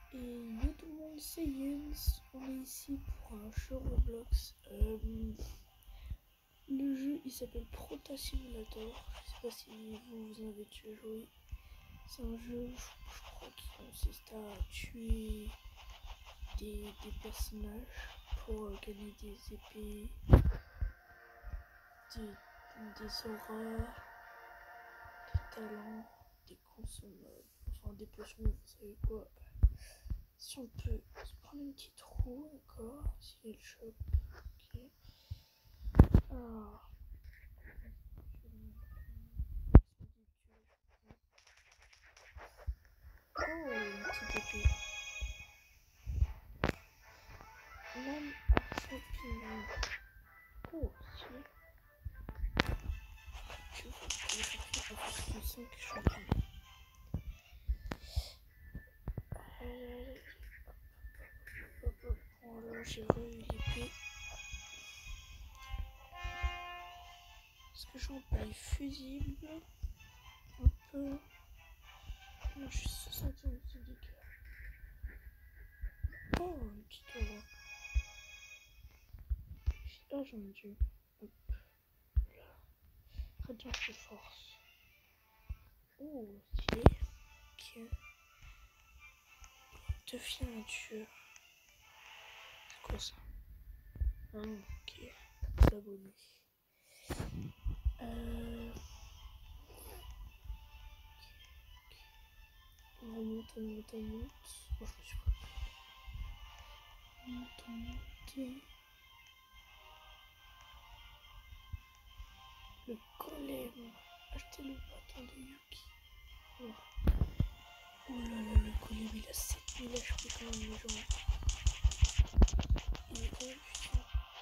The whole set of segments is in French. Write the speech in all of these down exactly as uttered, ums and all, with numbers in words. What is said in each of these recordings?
Et yo tout le monde, c'est Jens. On est ici pour un jeu Roblox. Euh, le jeu il s'appelle Prota Simulator. Je sais pas si vous, vous en avez déjà joué. C'est un jeu, je, je crois, qui consiste à tuer des, des personnages pour euh, gagner des épées, des, des auras, des talents, des consommables, enfin des potions, vous savez quoi. Si on peut se prendre une petite roue, d'accord, si elle chope, ok. Alors, oh, une petite épée. Lame à champignon. Oh, stylé. Tu vois, les champignons avec cinq champignons. Euh, hop, hop, hop. Voilà, j'ai eu l'épée. Est-ce que j'en paye fusible? Un peu. Non, je suis soixante et onze de dégâts. Oh, une petite aura. Ah, j'en ai dû. Hop. Là. Radiant de force. Oh, stylé. Ok. Deviens un tueur. C'est quoi ça? Ah, ok. S'abonner. Euh... On remonte, on monte, on monte. Oh, je me suis pas. On monte, on monte. Le golem. Achetez le bâton de Yuki. Oh. Oh là là, le golem il a sept mille H P quand même, les gens. Il est quand même puissant.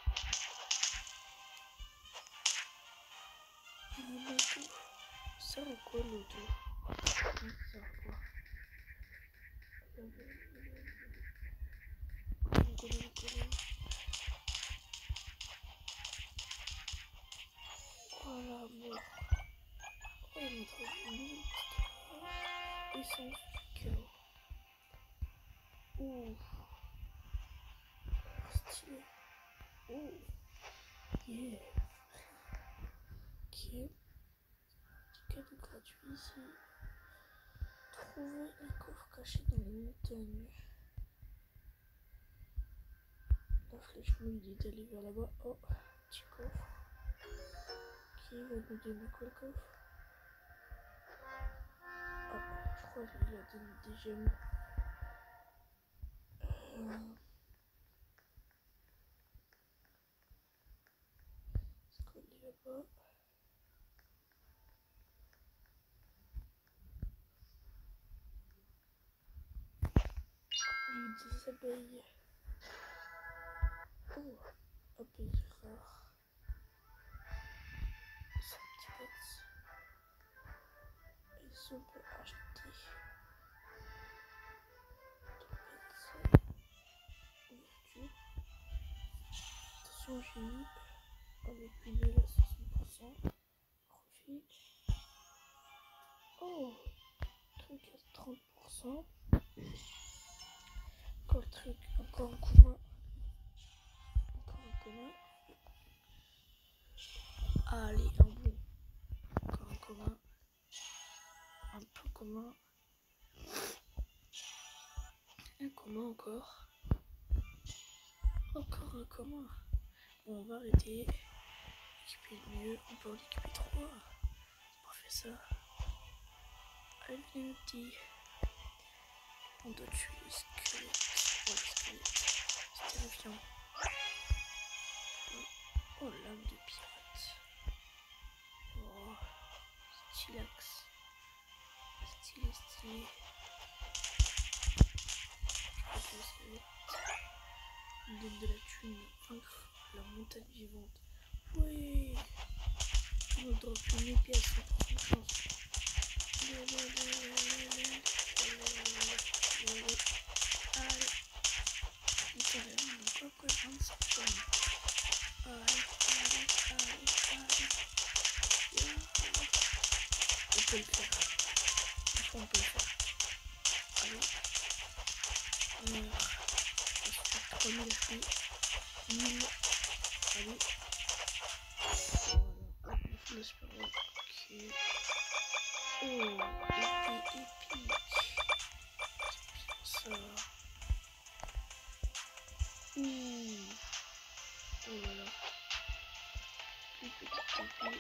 Il a un auto. Ça sert à quoi l'auto? Ça sert à quoi? Golem, golem, golem. Voilà, mort. Oh, il m'a trouvé une nouvelle petite essence du chaos. Ouh. Stylé. Oh. Yeah. Ok. Cadeau gratuit ici. Trouver un coffre caché dans les montagnes. La flèche me dit d'aller vers là-bas. Oh, petit coffre. Qui va nous donner quoi le coffre? Ah, je crois qu'il a donné des gemmes. Euh... C'est quoi il est là-bas? J'ai des abeilles. Oh, abeilles rares. C'est un petit pet. Et si on peut acheter des pets. Ouverture. Attention, j'ai mis avec une à soixante pour cent. Profit. Oh, truc à trente pour cent. Encore le truc, encore un commun. Encore un commun. Allez, un bon. Encore un commun. Un peu commun. Un commun encore. Encore un commun. Bon, on va arrêter. Équiper le mieux. On peut en équiper trois. On fait ça. Allez, venez le petit. On doit tuer les squelettes. Ouais, les squelettes. C'est terrifiant. Oh, lame de pirate. Oh, stylax. Stylé, stylé. Je crois que les squelettes me donnent de la thune. Vaincre la montagne vivante. Ouais. On drop une épée à cent pour cent de chance. Allez. Allez. On a quoi quoi vingt-cinq tonnes. Allez, allez, allez, allez. Yeah. On peut le faire. On peut le faire. Allez. trois mille H P. mille. Allez. Voilà. Hop, le super bon. Ok. Oh, épée épique. C'est bien ça. Ouh. Oh là là. Une petite épée.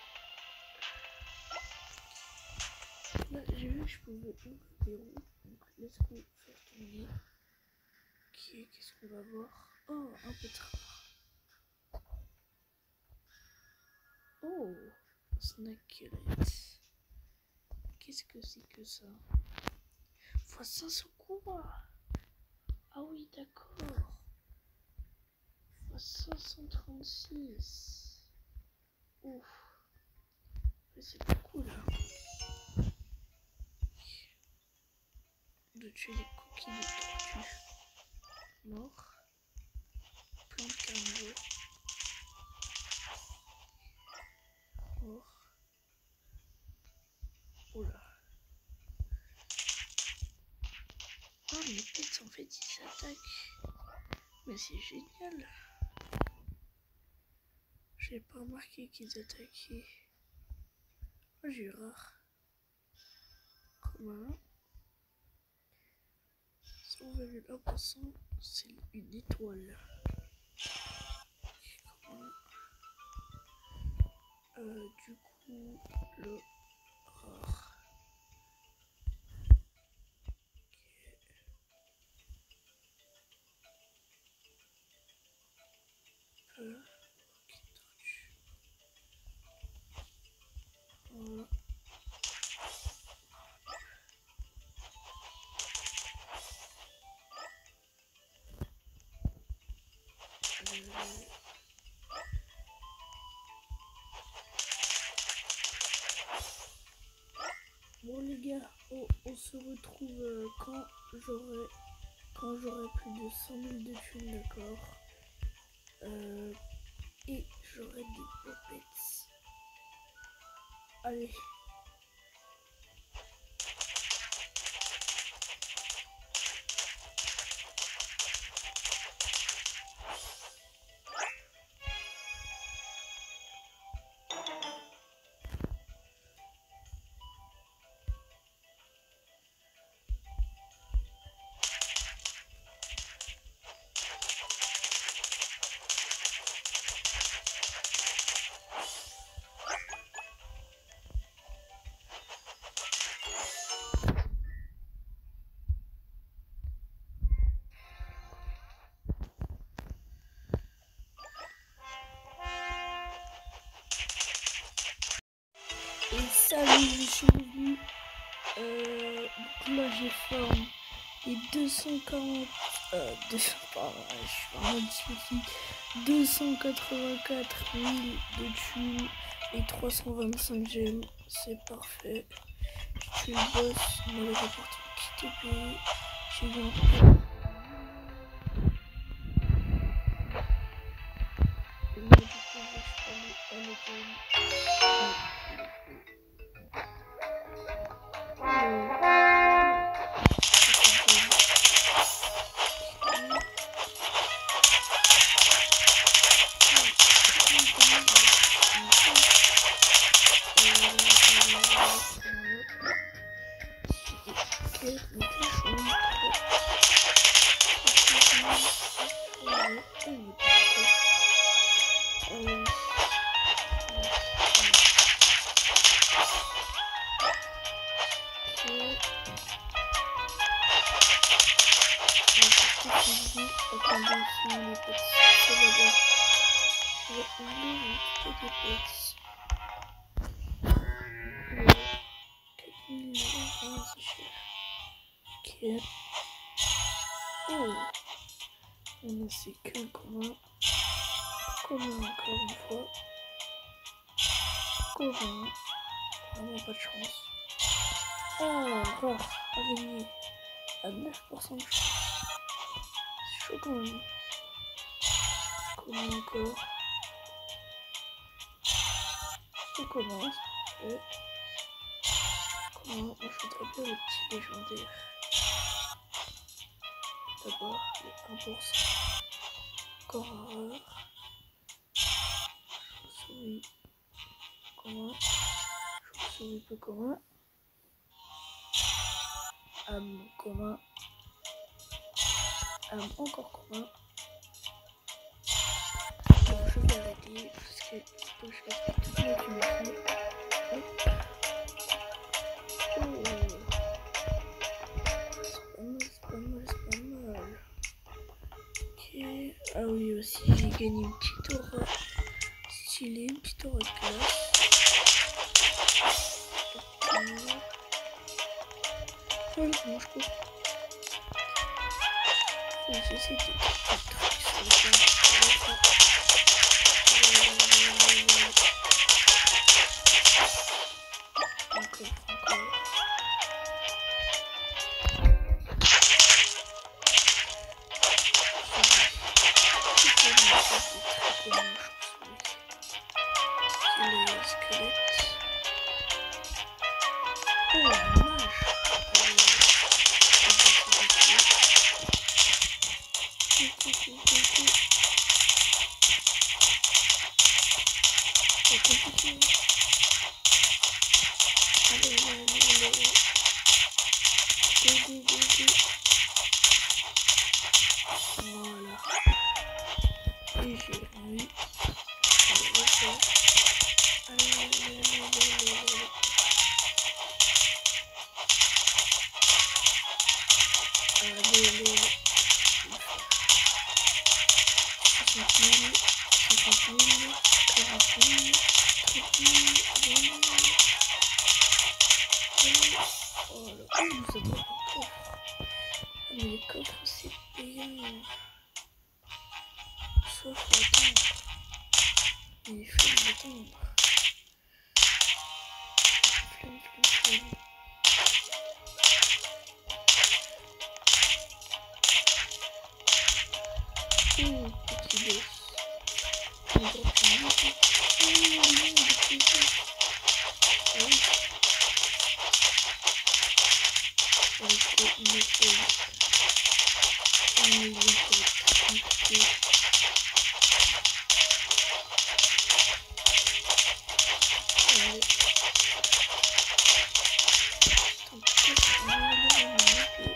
Là, j'ai vu que je pouvais ouvrir le verrou. Donc, laisse-moi faire tourner. Ok, qu'est-ce qu'on va voir? Oh, un peu de rare. Oh, Snakelet. Qu'est-ce que c'est que ça? fois cinq cents quoi? Ah oui, d'accord. fois cinq cent trente-six. Ouf. Mais c'est beaucoup là. De tuer les coquilles de tortue. Mort. Plein de carnivores. Mort. Oh là. Oh, mes pets en fait ils s'attaquent. Mais c'est génial. J'ai pas remarqué qu'ils attaquaient. Oh, j'ai eu rare. Commun. cent virgule un pour cent, c'est une étoile. Commun. Euh, du coup, le rare. Ok. Euh. Voilà. Euh... Bon les gars, on, on se retrouve euh, quand j'aurai quand j'aurai plus de cent mille de thunes, d'accord. Euh, et j'aurai des popettes. Allez. Et salut, je suis revenu. Euh, donc là j'ai formé les deux cent quarante, euh, deux cents, pardon, je suis vraiment dyslexique, deux cent quatre-vingt-quatre mille de thunes et trois cent vingt-cinq gemmes, c'est parfait. Je suis le boss, on m'avait rapporté une petite épée, j'ai eu un et là du coup je suis allé à l'hôtel. Attendez, si les petits, ça va bien. Je vais ouvrir une petite petite. quatre mille euros, c'est cher. Ok. Oh. On a c'est qu'un commun. Commun encore une fois. Commun. Vraiment pas de chance. Ah, rare. Araignée. À neuf pour cent de chance. C'est chaud quand même. Commun encore. On commence. Et comment on voudrais bien le petit légendaire. D'abord, les un pour cent. encore rare. Chauve-souris commun. Chauve-souris peu commun. Âme commun. Âme encore commun. Alors je vais arrêter parce que faut que je respecte toute la communauté. Hop. Oh. C'est pas mal, c'est pas mal, c'est pas mal. Ok. Ah oui aussi j'ai gagné une petite aura stylée, une petite aura de classe. Ok. Oh je mange quoi? Faut que j'essaie de trouver des trucs sur le terrain. Encore, encore. Les squelettes. Oh la mage. C'est compliqué. Allez, allez, allez, allez. Go, go, go, go. Voilà. Et j'ai oui. Allez, refaire. Allez, allez, allez, allez, allez, allez. Allez, allez, allez. soixante mille, cinquante mille, quarante mille, trente mille, vingt mille. Oh là, oh, nous avons un coffre. Ah, mais les coffres, c'est payant. Sauf attendre. Mais il faut attendre. Flemme, flemme, flemme. Oh, petit boss. On va prendre un peu. Oh non, de plaisir. Ah oui. Avec une étoile. Un million, ça va être très compliqué. Allez. Tant pis, on va aller voir mon épée.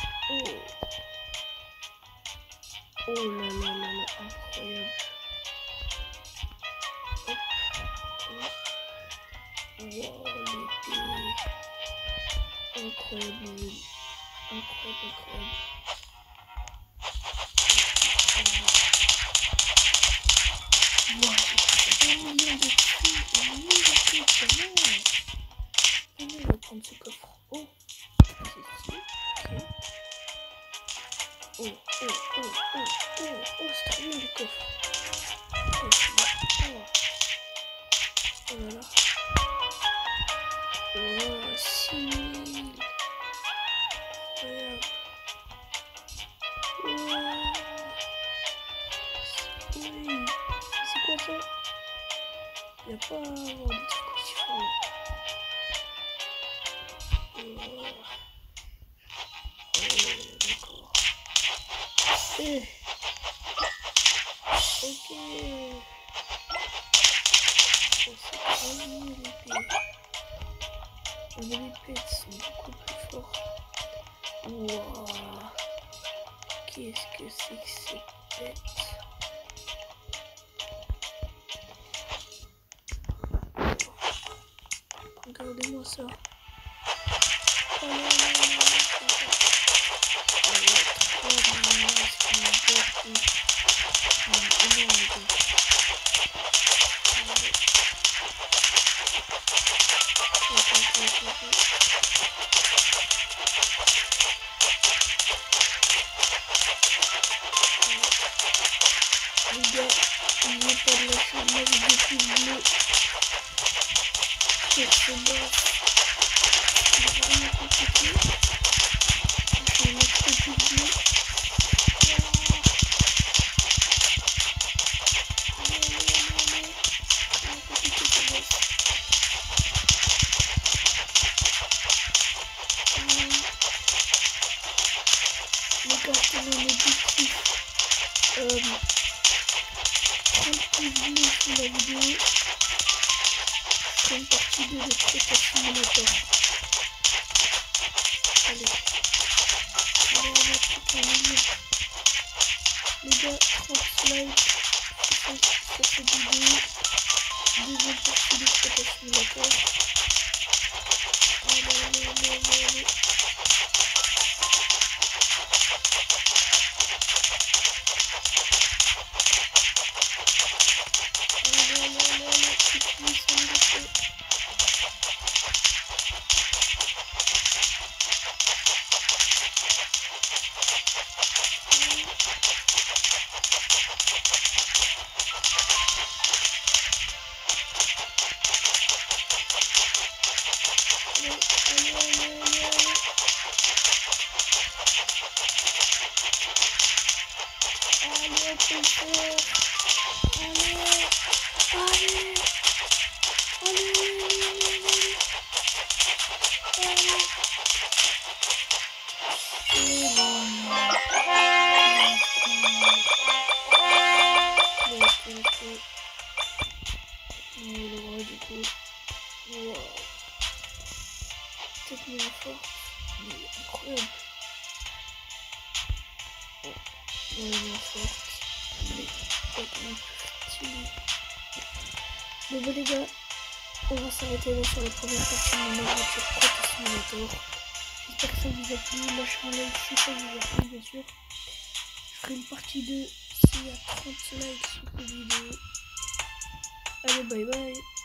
Oh là là là là, incroyable. l'épée. Incroyable. Incroyable, incroyable. Wow, j'ai un million de prix. Un million de prix, comment? Comment on va prendre ce coffre? Oh, c'est ici. Ok. Oh, oh, oh, oh, oh, oh, c'est trop bien le coffre. Oh, oh. Oh là là. Oh, six mille. Incroyable. Oh. Oui. C'est quoi ça? Il n'y a pas à avoir des trucs aussi fous. Oh. Oh, d'accord. Eh. Ok. Oh, c'est trop bien l'épée. Les épées sont beaucoup plus fortes. Waouh. Qu'est-ce que c'est que cette bête? Regardez-moi ça. Oh non, non, non, non, non. Oh, il y a trop de masques, il y a beaucoup. Il y a énorme de masques. Les gars, n'oubliez pas de lâcher un max de pouces bleus sur ce bas. C'est vraiment compliqué. Lâchez un max de pouces bleus. Allez, allez, allez, allez. C'est vraiment compliqué ce boss. Les gars, c'est mon objectif. Euh, trente pouces bleus sous la vidéo. Je ferai une partie deux de Crota Simulator. Allez. Allez, on va tout en milieu. Les gars, trente likes sur cette vidéo. Deuxième partie de Crota Simulator. Allez, allez, allez, allez, allez. Allez, allez, allez, allez. C'est fini, c'est fini, c'est fini. Allez, on peut le faire. Allez, allez, allez, allez, allez, allez. Et voilà. Let's go, let's go. Oh, le roi du coup. Wow. Tellement forte. Mais incroyable. Oh, vraiment forte. Mais tellement plus stylée. Bon bah les gars, on va s'arrêter là sur la première partie de mon aventure Crota Simulator. J'espère que ça vous a plu. Lâchez un like si ça vous a plu, bien sûr. Je ferai une partie deux s'il y a trente likes sur cette vidéo. Allez, bye bye.